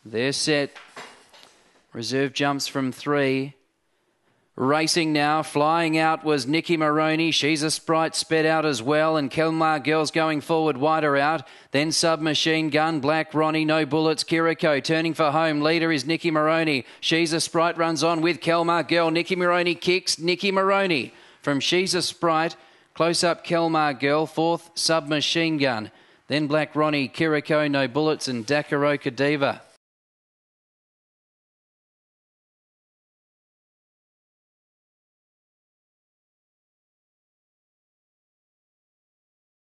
They're set. Reserve jumps from 3. Racing now, flying out was Nicky Maroney. She's a Sprite, sped out as well. And Kelmar Girls going forward, wider out. Then Submachine Gun, Black Ronnie, No Bullets, Kiriko. Turning for home, leader is Nicky Maroney. She's a Sprite runs on with Kelmar Girl. Nicky Maroney kicks, Nicky Maroney. From She's a Sprite, close up Kelmar Girl. 4th, Submachine Gun. Then Black Ronnie, Kiriko, No Bullets and Dakaroka Diva.